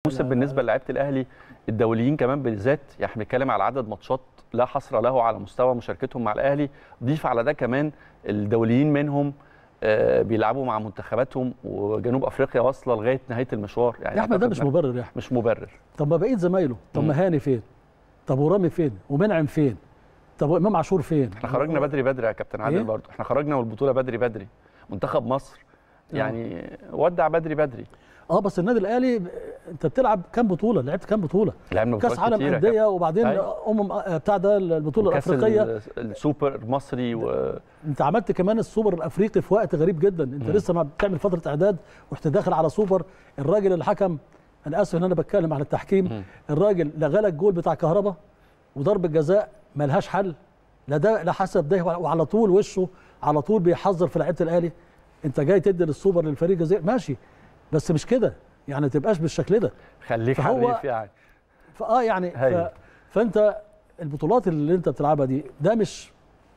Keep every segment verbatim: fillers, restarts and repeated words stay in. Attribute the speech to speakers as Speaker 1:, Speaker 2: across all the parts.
Speaker 1: الموسم بالنسبه للاعيبه الاهلي الدوليين كمان بالذات، يعني احنا بنتكلم على عدد ماتشات لا حصر له على مستوى مشاركتهم مع الاهلي. ضيف على ده كمان الدوليين منهم آه بيلعبوا مع منتخباتهم، وجنوب افريقيا واصله لغايه نهايه المشوار. يعني
Speaker 2: يا احمد ده مش مبرر يا احمد،
Speaker 1: مش مبرر.
Speaker 2: طب ما بقيه زمايله، طب ما هاني فين؟ طب ورامي فين؟ ومنعم فين؟ طب امام عاشور فين؟
Speaker 1: احنا خرجنا بدري بدري يا كابتن عادل. إيه؟ برضه احنا خرجنا من البطوله بدري بدري. منتخب مصر يعني أوه. ودع بدري بدري.
Speaker 2: اه بس النادي الاهلي انت بتلعب كام بطوله؟ لعبت كام بطوله؟
Speaker 1: لعبنا
Speaker 2: كاس عالم انديه، وبعدين امم بتاع ده البطوله الافريقيه،
Speaker 1: السوبر المصري، و...
Speaker 2: انت عملت كمان السوبر الافريقي في وقت غريب جدا. انت م. لسه ما بتعمل فتره اعداد ورحت داخل على سوبر. الراجل الحكم، انا اسف ان انا بتكلم على التحكيم، م. الراجل لغى لك جول بتاع كهربا وضربه جزاء ملهاش حل، لا ده لا حسب ده، وعلى طول وشه على طول بيحذر في لعيبه الاهلي. انت جاي تدي للسوبر للفريق جزاء ماشي، بس مش كده يعني، ما تبقاش بالشكل ده،
Speaker 1: خليك حريف يعني.
Speaker 2: فاه يعني ف... فانت البطولات اللي انت بتلعبها دي ده مش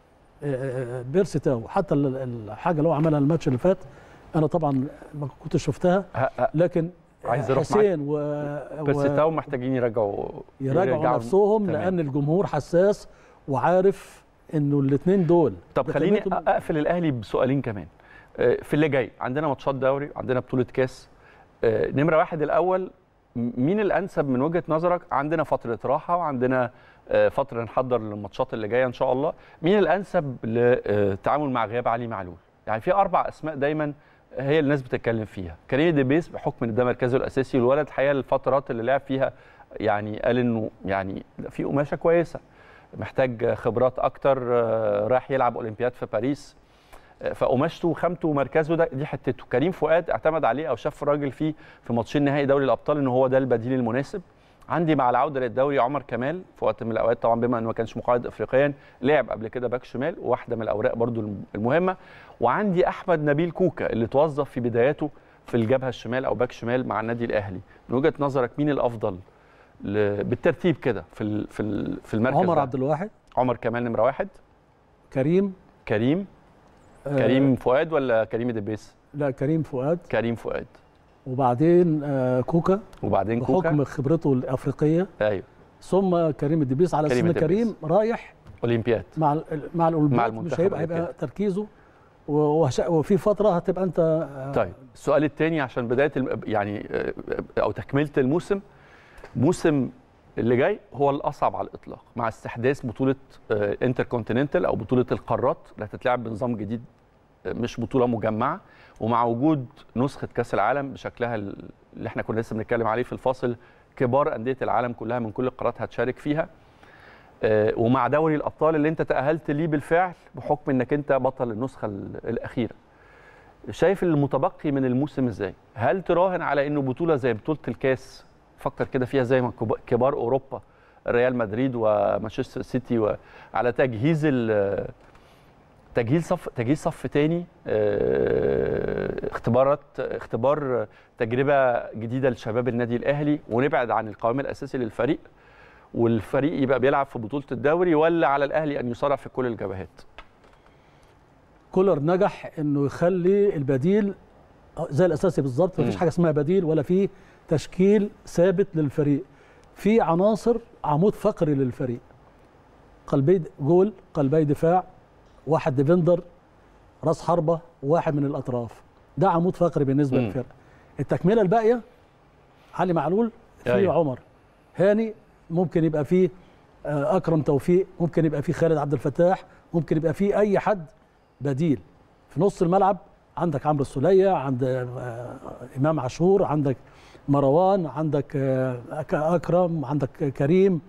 Speaker 2: بيرسي تاو. حتى الحاجه اللي هو عملها الماتش اللي فات انا طبعا ما كنتش شفتها، لكن
Speaker 1: عايز اروح
Speaker 2: حسين و...
Speaker 1: بيرسي تاو محتاجين يرجعوا
Speaker 2: يراجعوا, يراجعوا نفسهم، تمام. لان الجمهور حساس وعارف انه الاثنين دول.
Speaker 1: طب خليني اقفل الاهلي بسؤالين كمان. في اللي جاي عندنا ماتشات دوري، عندنا بطوله كاس. نمره واحد الاول، مين الانسب من وجهه نظرك؟ عندنا فتره راحه وعندنا فتره نحضر للماتشات اللي جايه ان شاء الله. مين الانسب للتعامل مع غياب علي معلول؟ يعني في اربع اسماء دايما هي الناس بتتكلم فيها. كريم ديبيس بحكم ان ده مركزه الاساسي، والولد الحقيقه الفترات اللي لعب فيها يعني قال انه يعني في قماشه كويسه، محتاج خبرات اكتر، رايح يلعب اولمبياد في باريس، فقماشته وخامته ومركزه ده دي حتته. كريم فؤاد اعتمد عليه او شاف راجل فيه في ماتشين نهائي دوري الابطال ان هو ده البديل المناسب. عندي مع العوده للدوري عمر كمال في وقت من الاوقات، طبعا بما انه ما كانش مقيد افريقيا، لعب قبل كده باك شمال، وواحده من الاوراق برضو المهمه. وعندي احمد نبيل كوكا اللي توظف في بداياته في الجبهه الشمال او باك شمال مع النادي الاهلي. من وجهه نظرك مين الافضل بالترتيب كده في في في المركز؟
Speaker 2: عمر عبد الواحد،
Speaker 1: عمر كمال نمره واحد،
Speaker 2: كريم
Speaker 1: كريم آه كريم فؤاد ولا كريم دبيس؟
Speaker 2: لا كريم فؤاد،
Speaker 1: كريم فؤاد،
Speaker 2: وبعدين آه كوكا،
Speaker 1: وبعدين كوكا
Speaker 2: بحكم خبرته الافريقيه،
Speaker 1: ايوه،
Speaker 2: ثم كريم الدبيس على اساس ان كريم رايح
Speaker 1: اولمبياد
Speaker 2: مع مع الاولمبياد، مش هيبقى هيبقى تركيزه، وفي فتره هتبقى انت آه
Speaker 1: طيب. السؤال الثاني عشان بدايه يعني او تكمله الموسم، موسم اللي جاي هو الاصعب على الاطلاق مع استحداث بطوله انتر كونتيننتال او بطوله القارات اللي هتتلعب بنظام جديد، مش بطوله مجمعه، ومع وجود نسخه كاس العالم بشكلها اللي احنا كنا لسه بنتكلم عليه في الفاصل، كبار انديه العالم كلها من كل القارات هتشارك فيها، ومع دوري الابطال اللي انت تاهلت ليه بالفعل بحكم انك انت بطل النسخه الاخيره. شايف المتبقي من الموسم ازاي؟ هل تراهن على انه بطوله زي بطوله الكاس، فكر كده فيها زي ما كبار اوروبا ريال مدريد ومانشستر سيتي، وعلى تجهيز تجهيز صف تجهيز صف ثاني، اختبارات اختبار تجربه جديده لشباب النادي الاهلي، ونبعد عن القوام الاساسي للفريق والفريق يبقى بيلعب في بطوله الدوري، ولا على الاهلي ان يصارع في كل الجبهات؟
Speaker 2: كولر نجح انه يخلي البديل زي الاساسي بالظبط، مفيش حاجه اسمها بديل ولا في تشكيل ثابت للفريق، في عناصر عمود فقري للفريق، قلبي جول، قلبي دفاع، واحد ديفندر، راس حربه، وواحد من الاطراف، ده عمود فقري بالنسبه م. للفرقه. التكمله الباقيه علي معلول، في أيوه. عمر هاني، ممكن يبقى فيه اكرم توفيق، ممكن يبقى فيه خالد عبد الفتاح، ممكن يبقى فيه اي حد بديل. في نص الملعب عندك عمرو السوليه، عند امام عاشور، عندك مروان، عندك اكرم، عندك كريم،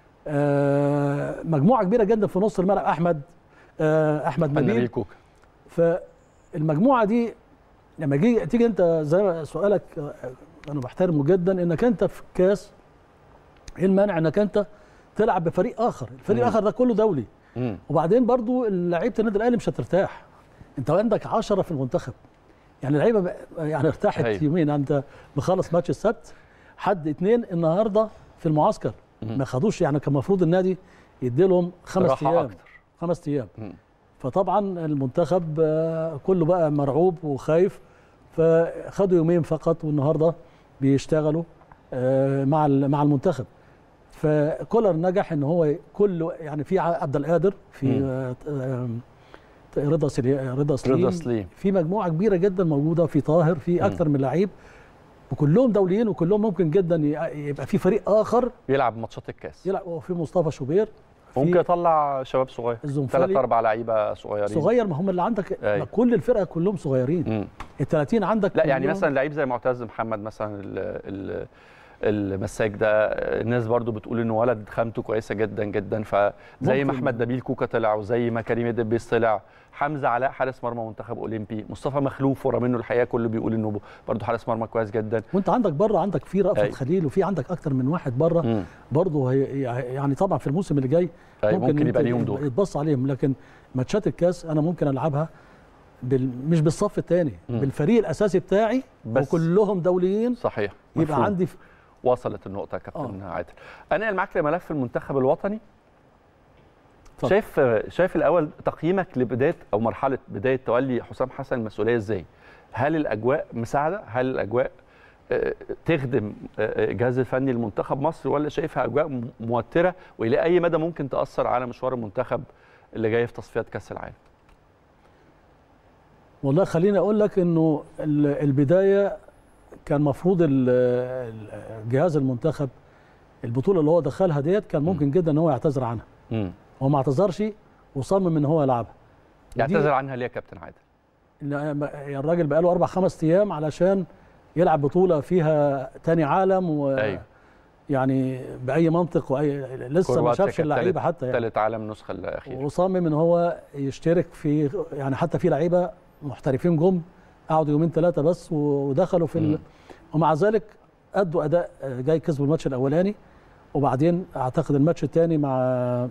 Speaker 2: مجموعه كبيره جدا في نص الملعب، احمد احمد نبيل. فالمجموعه دي لما جي تيجي انت زي ما سؤالك انا بحترمه جدا، انك انت في الكاس ايه المانع انك انت تلعب بفريق اخر، الفريق الاخر ده كله دولي. مم. وبعدين برضو لعيبه النادي الاهلي مش هترتاح، انت عندك عشرة في المنتخب، يعني اللعيبه يعني ارتاحت هي. يومين، انت مخلص ماتش السبت، حد اثنين النهارده في المعسكر مم. ما خدوش، يعني كان المفروض النادي يدي لهم خمس ايام أكتر. خمس ايام مم. فطبعا المنتخب كله بقى مرعوب وخايف، فخدوا يومين فقط، والنهارده بيشتغلوا مع مع المنتخب. فكولر نجح ان هو كله يعني في عبد القادر، في رضا رضا سليم, سليم في مجموعه كبيره جدا موجوده، في طاهر، في اكثر من لعيب، وكلهم دوليين، وكلهم ممكن جدا يبقى في فريق اخر
Speaker 1: يلعب ماتشات الكاس،
Speaker 2: يلعب. وفي مصطفى شوبير
Speaker 1: ممكن يطلع شباب صغير، ثلاث اربع لعيبه صغيرين
Speaker 2: صغير. ما هم اللي عندك أي. كل الفرقه كلهم صغيرين. ال ثلاثين عندك
Speaker 1: لا يعني مثلا لعيب زي معتز محمد مثلا ال ال المساك ده، الناس برضو بتقول انه ولد خامته كويسه جدا جدا، فزي ما احمد نبيل كوكا طلع، وزي ما كريم الدبيس طلع، حمزه علاء حارس مرمى منتخب اولمبي، مصطفى مخلوف ورا منه الحقيقه كله بيقول انه برضو حارس مرمى كويس جدا.
Speaker 2: وانت عندك بره عندك في رأفت خليل، وفي عندك اكتر من واحد بره برضو، يعني طبعا في الموسم اللي جاي
Speaker 1: ممكن, ممكن يبقى ليهم دور
Speaker 2: يتبص عليهم. لكن ماتشات الكاس انا ممكن العبها بال... مش بالصف الثاني، بالفريق الاساسي بتاعي وكلهم دوليين.
Speaker 1: صحيح،
Speaker 2: يبقى مفهوم. عندي ف...
Speaker 1: وصلت النقطة يا كابتن آه. عادل. أنقل معاك لملف المنتخب الوطني. طب. شايف شايف الأول تقييمك لبداية أو مرحلة بداية تولي حسام حسن المسؤولية إزاي؟ هل الأجواء مساعدة؟ هل الأجواء تخدم الجهاز الفني لمنتخب مصر، ولا شايفها أجواء موترة وإلى أي مدى ممكن تأثر على مشوار المنتخب اللي جاي في تصفيات كأس العالم؟
Speaker 2: والله خليني أقول لك إنه البداية كان مفروض الجهاز المنتخب البطوله اللي هو دخلها ديت كان ممكن جدا ان هو يعتذر عنها. امم هو ما اعتذرش وصمم ان هو يلعبها.
Speaker 1: يعتذر عنها ليه يا كابتن عادل؟
Speaker 2: الراجل بقى له اربع خمس ايام علشان يلعب بطوله فيها تاني عالم، و أيوه. يعني باي منطق، واي لسه ما شافش اللعيبه حتى
Speaker 1: يعني ثالث عالم النسخه الاخيره،
Speaker 2: وصمم ان هو يشترك في، يعني حتى في لعيبه محترفين جم قعدوا يومين ثلاثه بس ودخلوا في ال... ومع ذلك ادوا اداء جاي، كسبوا الماتش الاولاني، وبعدين اعتقد الماتش الثاني مع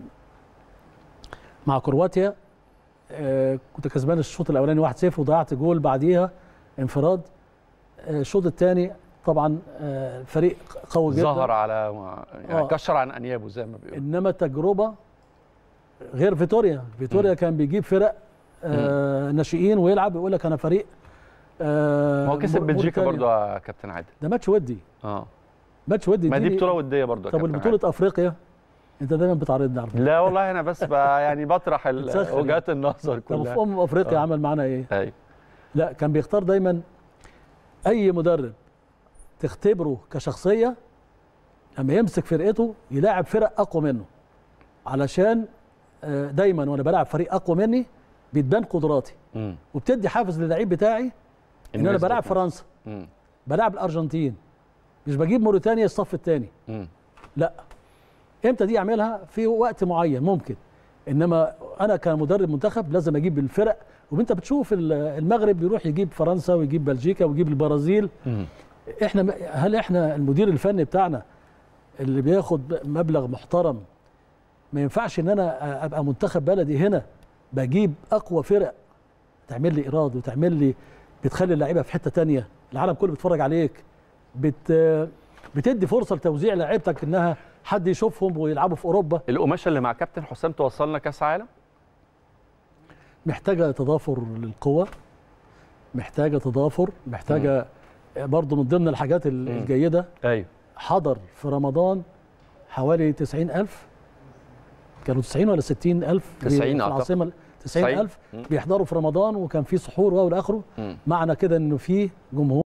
Speaker 2: مع كرواتيا آه كنت كسبان الشوط الاولاني واحد صفر وضيعت جول بعديها انفراد. آه الشوط الثاني طبعا آه فريق قوي جدا،
Speaker 1: ظهر على يعني آه. كشر عن انيابه زي ما بيقولوا.
Speaker 2: انما التجربه غير فيتوريا، فيتوريا م. كان بيجيب فرق آه ناشئين ويلعب ويقول لك انا فريق.
Speaker 1: آه ما هو كسب بلجيكا برضه يا كابتن عادل،
Speaker 2: ده ماتش ودي.
Speaker 1: اه
Speaker 2: ماتش ودي،
Speaker 1: ما دي بطوله وديه برضه يا
Speaker 2: كابتن. طب البطوله افريقيا انت دايما بتعرضني على
Speaker 1: لا والله انا بس يعني بطرح وجهات النظر كلها.
Speaker 2: طب في امم افريقيا آه. عمل معانا ايه؟
Speaker 1: ايوه
Speaker 2: لا كان بيختار دايما اي مدرب تختبره كشخصيه لما يمسك فرقته يلاعب فرق اقوى منه، علشان دايما وانا بلعب فريق اقوى مني بتبان قدراتي، م. وبتدي حافز للعيب بتاعي ان انا بلعب فرنسا، م. بلعب الارجنتين، مش بجيب موريتانيا الصف الثاني. لا، امتى دي اعملها؟ في وقت معين ممكن، انما انا كمدرب منتخب لازم اجيب الفرق. وانت بتشوف المغرب بيروح يجيب فرنسا ويجيب بلجيكا ويجيب البرازيل. م. احنا هل احنا المدير الفني بتاعنا اللي بياخد مبلغ محترم ما ينفعش ان انا ابقى منتخب بلدي هنا بجيب اقوى فرق تعمل لي ايراد وتعمل لي بتخلي اللعيبه في حته ثانيه، العالم كله بيتفرج عليك، بت بتدي فرصه لتوزيع لعيبتك انها حد يشوفهم ويلعبوا في اوروبا.
Speaker 1: القماشه اللي مع كابتن حسام توصلنا كاس عالم
Speaker 2: محتاجه تضافر للقوه، محتاجه تضافر، محتاجه م. برضو من ضمن الحاجات الجيده.
Speaker 1: ايوه
Speaker 2: حضر في رمضان حوالي تسعين ألف، كانوا تسعين ولا ستين ألف
Speaker 1: تسعين
Speaker 2: في العاصمه، تسعين ألف بيحضروا في رمضان، وكان في سحور والى اخره. معنى كده انه في جمهور